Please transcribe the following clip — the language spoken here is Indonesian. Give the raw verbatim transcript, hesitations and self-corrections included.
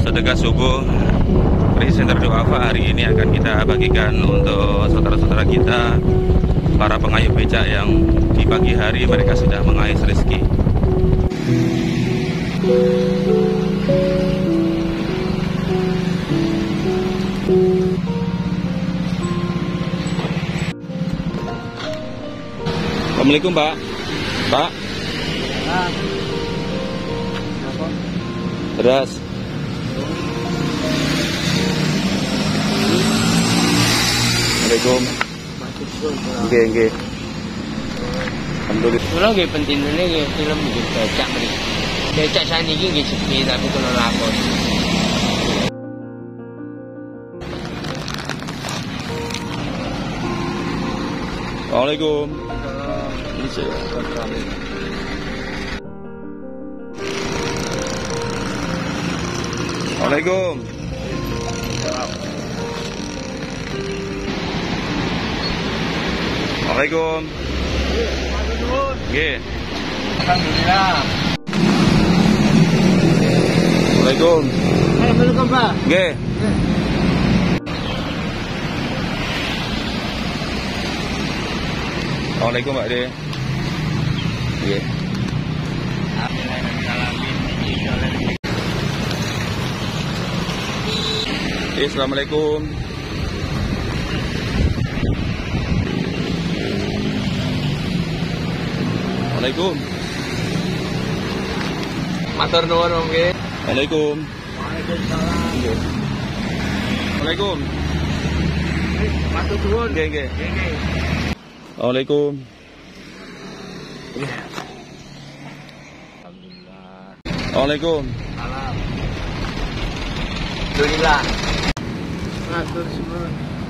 sedekah subuh presenter Duafa hari ini akan kita bagikan untuk saudara-saudara kita, para pengayuh becak yang di pagi hari mereka sudah mengais rezeki. Assalamualaikum, Pak. Pak. Beras. Assalamualaikum. Oke, oke. Alhamdulillah. Kalau nggih pentingnya nggih film nggih becak mriki. Becak saniki nggih sepi tapi kula lakon. Assalamualaikum. Assalamualaikum. Assalamualaikum. Nggih. Alhamdulillah. Assalamualaikum. Assalamualaikum, Pak. Nggih. Assalamualaikum, Pak De. Nggih. Assalamualaikum. Assalamualaikum. Matur nuwun nggih. Assalamualaikum. Waalaikumsalam. Nggih. Assalamualaikum. Matur nuwun. Nggih, nggih. Nggih. Assalamualaikum. Alhamdulillah. Assalamualaikum. Salam. Alhamdulillah. Matur nuwun.